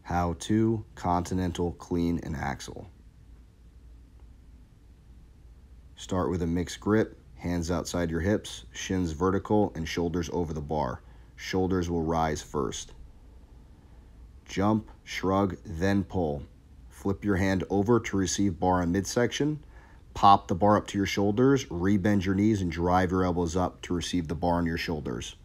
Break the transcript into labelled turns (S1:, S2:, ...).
S1: How to Continental clean an axle. Start with a mixed grip, hands outside your hips, shins vertical, and shoulders over the bar. Shoulders will rise first. Jump, shrug, then pull. Flip your hand over to receive bar on midsection. Pop the bar up to your shoulders, rebend your knees, and drive your elbows up to receive the bar on your shoulders.